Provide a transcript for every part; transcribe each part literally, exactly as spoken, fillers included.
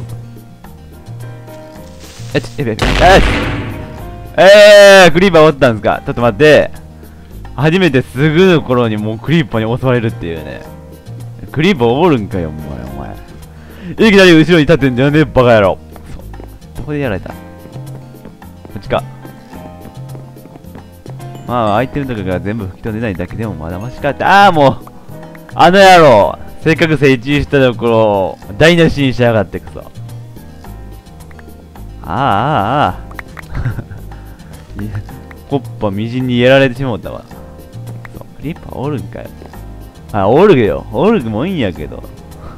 えちえべええー、クリーパーおったんすか。ちょっと待って。初めてすぐの頃にもうクリーパーに襲われるっていうね。クリーパーおるんかよ、お前、お前。いきなり後ろに立ってんじゃねえ、バカ野郎。そう。どこでやられた？こっちか。まあ、アイテムとかが全部吹き飛んでないだけでもまだましかって。ああ、もうあの野郎せっかく成長したところ、台無しにしやがってくそ。ああ、ああ、ああ。コッパみじんにやられてしもうたわ。そう、クリッパーおるんかよ。あ、おるよ。おるもんやけど。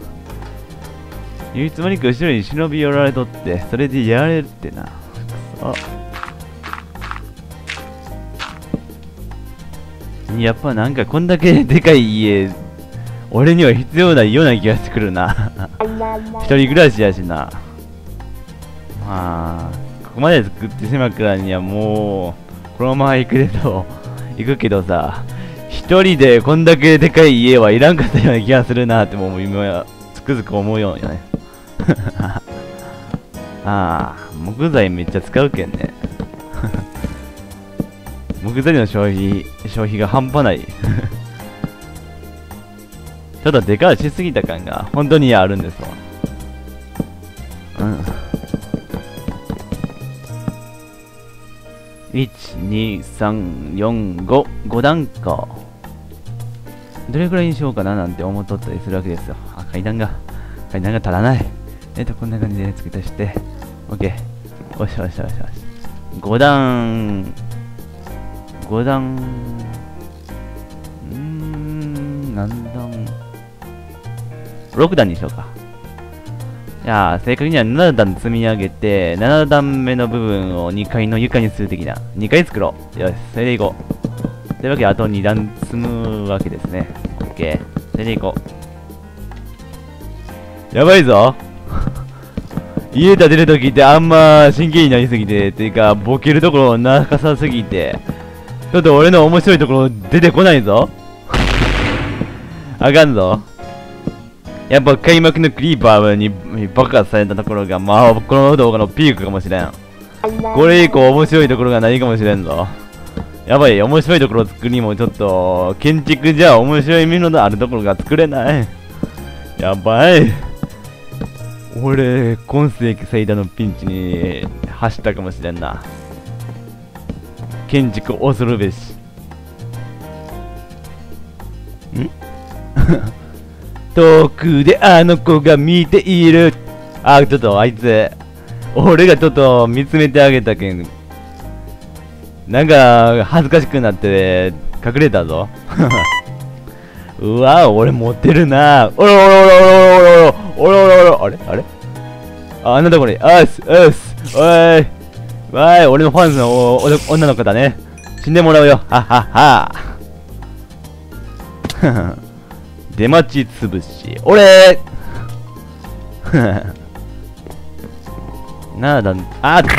唯一無二か後ろに忍び寄られとって、それでやられるってな。くそ。やっぱなんかこんだけでかい家、俺には必要ないような気がしてくるな。一人暮らしやしな。まあ、ここまで作ってしまうからにはもう、このまま行くけど、行くけどさ、一人でこんだけでかい家はいらんかったような気がするなってもう今、つくづく思うようよね。ああ、木材めっちゃ使うけんね。木材の消費、消費が半端ない。ちょっとでかいしすぎた感が本当にあるんですわ。うん。いち、に、さん、よん、ご、ご段か。どれくらいにしようかななんて思っとったりするわけですよ。あ、階段が、階段が足らない。えっと、こんな感じで付け足して、OK。よしよしよしよし。ご段、ご段、うーん、何段、ろく段にしようか。いやー、正確にはなな段積み上げて、なな段目の部分をにかいの床にする的な。にかい作ろう。よし、それでいこう。というわけで、あとに段積むわけですね。OK。それでいこう。やばいぞ。家建てるときってあんま真剣になりすぎて、っていうか、ボケるところなかさすぎて、ちょっと俺の面白いところ出てこないぞ。あかんぞ。やっぱ開幕のクリーパーに爆発されたところが、まあ、この動画のピークかもしれん。これ以降面白いところがないかもしれんぞ。やばい、面白いところを作りもちょっと、建築じゃ面白いもののあるところが作れない。やばい。俺、今世紀最大のピンチに走ったかもしれんな。建築恐るべし。ん遠くであの子が見ている。あ、ちょっとあいつ、俺がちょっと見つめてあげたけん、なんか恥ずかしくなって隠れたぞ。うわ、俺持ってるな。おろおろおろおろおろおろおろおろ、あれあれあ、なんだこれ。あすあすおいわーい、俺のファンのおお女の子だね。死んでもらうよ。はっはっは。出待ちつぶし。俺なあだん、あっ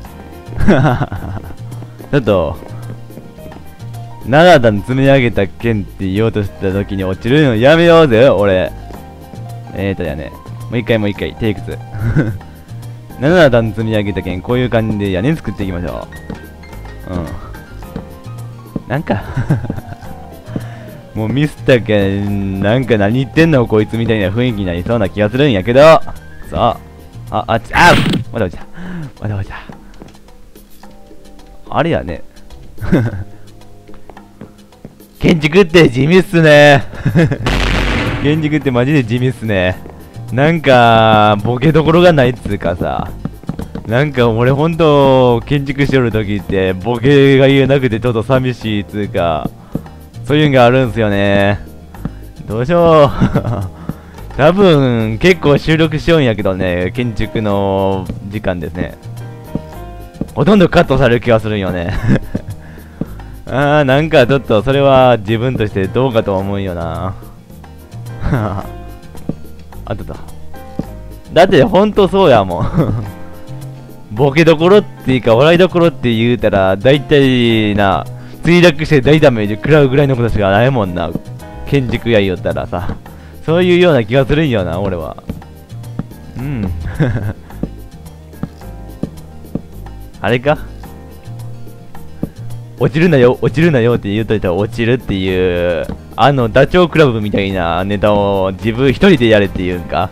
ちょっと、なな段積み上げた剣って言おうとした時に落ちるのやめようぜ、俺。えーとやね。もう一回もう一回、テイクツ。なな段積み上げた剣、こういう感じで屋根作っていきましょう。うん。なんか、もうミスったけん、なんか何言ってんのこいつみたいな雰囲気になりそうな気がするんやけど。そう。あ、あっち、あまだ落ちた。まだ落ちた。あれやね。 建築って地味っすね。建築ってマジで地味っすね。なんか、ボケどころがないっつうかさ。なんか俺ほんと、建築しよるときって、ボケが言えなくてちょっと寂しいっつうか、そういうのがあるんすよね。どうしよう。多分、結構収録しようんやけどね、建築の時間ですね。ほとんどカットされる気がするんよね。あー、なんかちょっとそれは自分としてどうかと思うんよな。あっただ。だってほんとそうやもん。ボケどころっていうか笑いどころって言うたら、だいたいな、墜落して大ダメージ食らうぐらいのことしかないもんな。建築や言おったらさ。そういうような気がするんよな、俺は。うん。あれか落ちるなよ、落ちるなよって言うといたら落ちるっていう、あのダチョウ倶楽部みたいなネタを自分一人でやれって言うんか。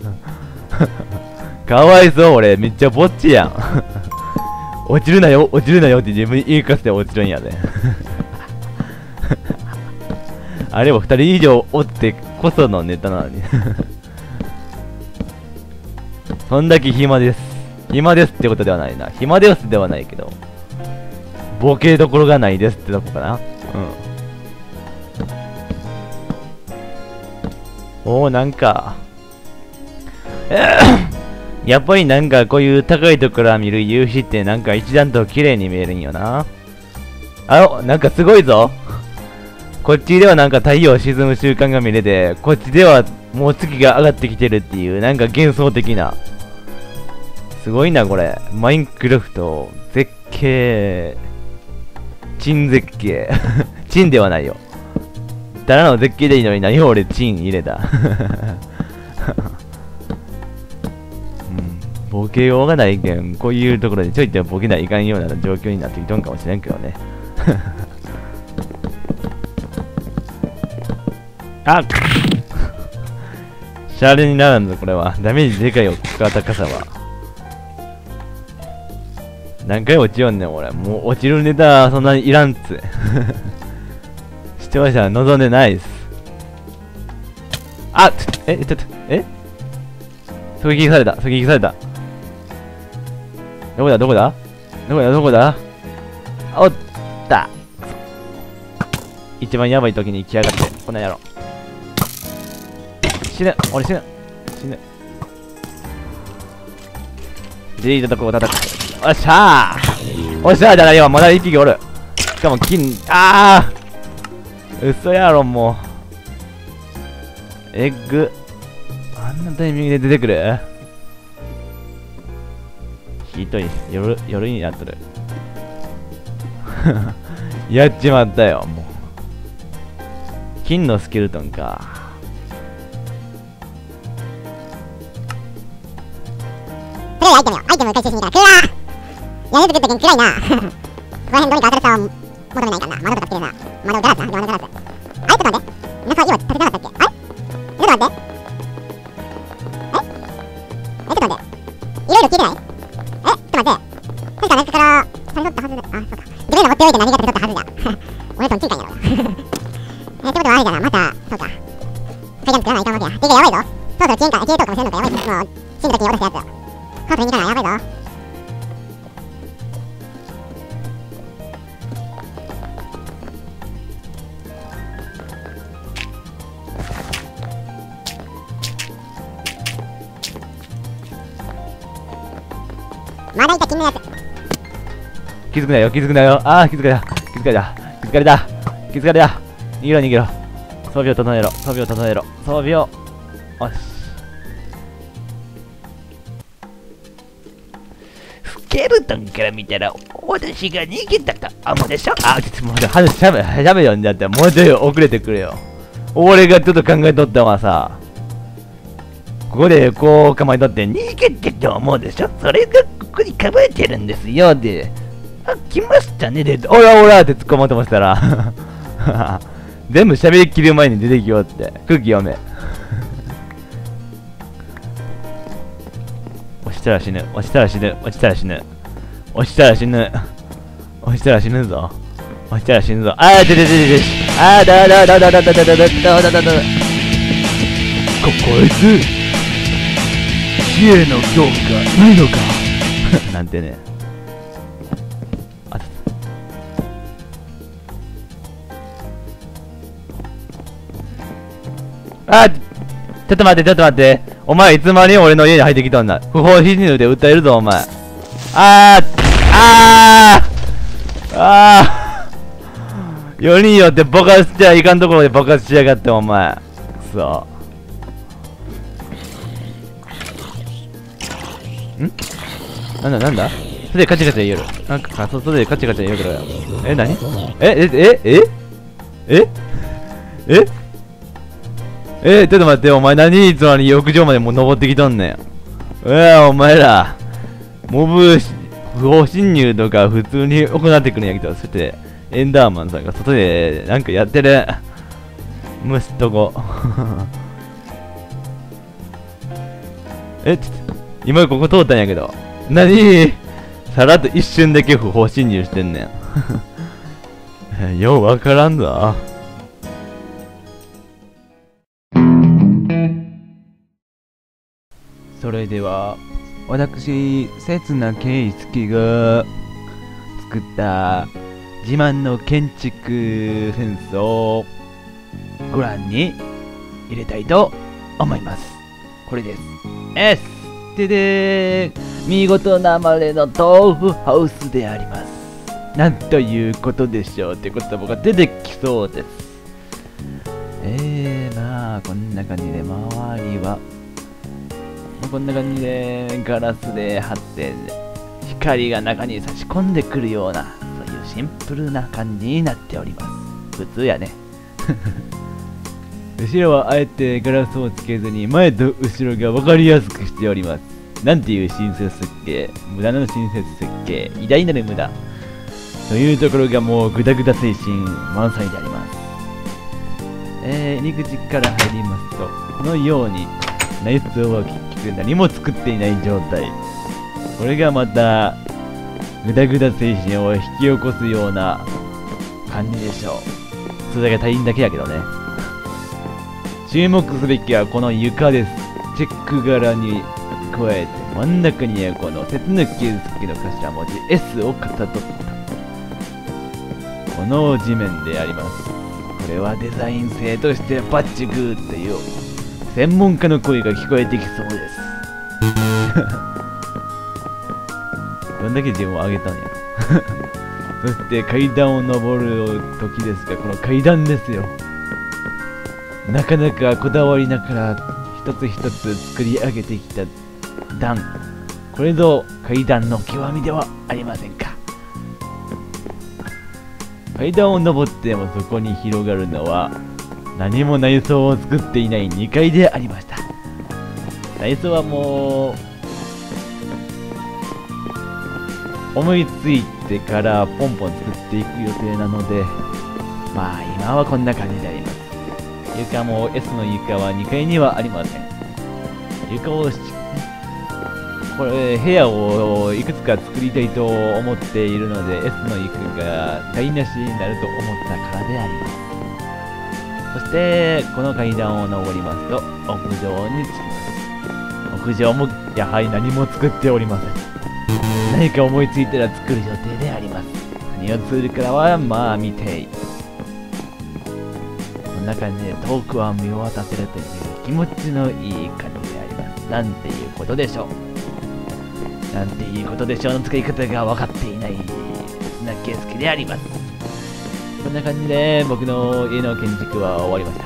かわいそう、俺。めっちゃぼっちやん。落ちるなよ、落ちるなよって自分に言い聞かせて落ちるんやで。あれも二人以上おってこそのネタなのに。そんだけ暇です。暇ですってことではないな。暇ですではないけど。ボケどころがないですってとこかな。うん。おお、なんか。やっぱりなんかこういう高いところから見る夕日ってなんか一段と綺麗に見えるんよな。あ、なんかすごいぞ。こっちではなんか太陽沈む習慣が見れて、こっちではもう月が上がってきてるっていう、なんか幻想的な。すごいなこれ。マインクラフト、絶景、チン絶景。チンではないよ。ただの絶景でいいのに何を俺チン入れた。ボケようがないけん、こういうところでちょいってボケないかんような状況になってきとんかもしれんけどね。あっシャレにならんぞ、これは。ダメージでかいよ、高さは。何回落ちよんねん、俺。もう落ちるネタそんなにいらんっつ。視聴者は望んでないです。あっえ、ちょっと、え狙撃された、狙撃された。どこだどこだどこだどこだおった一番やばい時に来やがって、こんなんやろ。死ぬ俺死ぬ死ぬデリートとこを叩く。おっしゃーおっしゃーじゃないよ、まだ一匹おる。しかも金、あー嘘やろもう。エッグあんなタイミングで出てくる。ひどい、夜、夜になっとる。やっちまったよ、もう。金のスケルトンか。 プレイアイテムよ。アイテムを回収しに行かな。クーラー屋根作ったけん暗いな。ここら辺どうにか明るさを求めないかんな。窓とかつけるな。窓ガラスな。窓ガラス。あれちょっと待って。皆さん今立てなかったっけ。あれちょっと待って。ええちょっと待って。いろいろ聞いてない。えちょっと待って。確か中からされとったはずだ。あ、そうか。自分の持っておいて何か取ったはずだ。俺とんちんかんやろうな。えってことはあれだな。また、そうか。階段作らないかんわけや。てかやばいぞ。そうそう、チンか、消えとうかもしれんのかやばいぞ。もう、死んだ時に下ろしたやつ。カートに行かない。やばいぞ。まだいた金のやつ。 気づくなよ、気づくなよ。ああ、気づかれた。気づかれた。気づかれた。気づかれた。逃げろ、逃げろ。装備を整えろ。装備を整えろ。装備を。よし。スケルトンから見たら、私が逃げたか、あ、もうでしょ。あ、ちょっともう、話しゃべ、しゃべよんだって、もうちょい遅れてくれよ。俺がちょっと考えとったのはさ、ここでこう構えとって逃げてと思うでしょ。それがここに構えてるんですよ。で、あ、来ましたね。で、おらおらって突っ込もうと思ったら、全部喋りきる前に出てきようって。空気読め。押したら死ぬ。押したら死ぬ。押したら死ぬ。押したら死ぬ。押したら死ぬぞ。 落ちたら死ぬぞ。あー、ででででで。あー、だだだだだだだだだだだだだ。こ、こいつ、知恵の強化ないのかなんてね。あたあ、ちょっと待って、ちょっと待って。お前いつまで俺の家に入ってきとんな。不法侵入で訴えるぞ、お前。あー、あー、あー。よにんよって爆発しちゃいかんところで爆発しやがって、お前。くそ。んなんだなんだそれでカチカチ言える。なんか、それでカチカチ言えるから。え、なにえ、え、え、ええええ、ちょっと待って、お前何いつまで浴場までもう登ってきとんねん。うわ、お前ら。モブ、不法侵入とか普通に行ってくるんやけど、そして、エンダーマンさんが外でなんかやってる。虫とこ。え、ちょっと、今ここ通ったんやけど。何さらっと一瞬だけ不法侵入してんねん。ようわからんぞ。それでは、私、刹那圭介が作った自慢の建築センスをご覧に入れたいと思います。これです。S! ででー見事なまれの豆腐ハウスであります。なんということでしょうって言葉が出てきそうです。えー、まあ、こんな感じで周りは、こんな感じでガラスで貼って、光が中に差し込んでくるような、そういうシンプルな感じになっております。普通やね。後ろはあえてガラスをつけずに前と後ろが分かりやすくしております。なんていう親切設計、無駄の親切設計、偉大なる無駄。というところがもうグダグダ精神満載であります。えー、入り口から入りますと、このように内装は結局何も作っていない状態。これがまたグダグダ精神を引き起こすような感じでしょう。それだけ足りんだけやけどね。注目すべきはこの床です。チェック柄に加えて真ん中にはこの節抜き付きの頭文字 S をかたどったこの地面であります。これはデザイン性としてバッチグーっていう専門家の声が聞こえてきそうです。どんだけ自分を上げたんやろ。そして階段を登る時ですが、この階段ですよ。なかなかこだわりながら一つ一つ作り上げてきた段。これぞ階段の極みではありませんか。階段を登ってもそこに広がるのは何も内装を作っていないにかいでありました。内装はもう思いついてからポンポン作っていく予定なので、まあ今はこんな感じであります。床も S の床はにかいにはありません。床をしこれ部屋をいくつか作りたいと思っているので S の床が台無しになると思ったからであります。そしてこの階段を上りますと屋上に着きます。屋上もやはり何も作っておりません。何か思いついたら作る予定であります。何を作るからはまあ見ていこんな感じで遠くは見渡せるという気持ちのいい感じであります。なんていうことでしょう。なんていうことでしょうの使い方が分かっていない砂圭介であります。こんな感じで僕の家の建築は終わりました。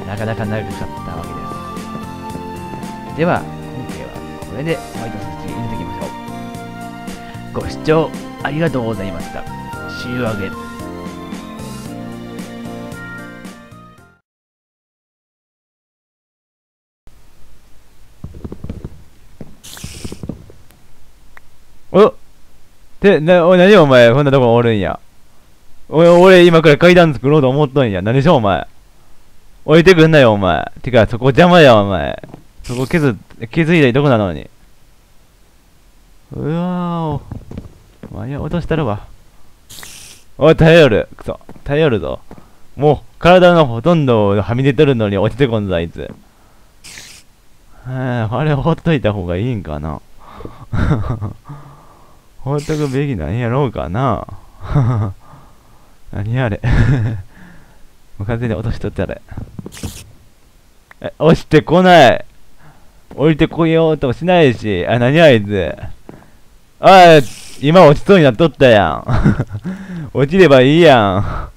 なかなか長かったわけです。では今回はこれで終わりとさせていただきましょう。ご視聴ありがとうございました。See you again。おって、な、お、何お前、こんなとこおるんや。お、俺今から階段作ろうと思っとんや。何でしょお前。置いてくんなよ、お前。てか、そこ邪魔や、お前。そこ削、削りたいとこなのに。うわーお。お前落としたるわ。 おい、頼る。くそ。頼るぞ。もう、体のほとんどをはみ出とるのに落ちてこんぞ、あいつ。はあ、あれほっといた方がいいんかな。ほっとくべきなんやろうかな。何あれ。もう完全に落としとったれ。え、落ちてこない。降りてこようともしないし。あ、何あいつ。ああ、今落ちそうになっとったやん。落ちればいいやん。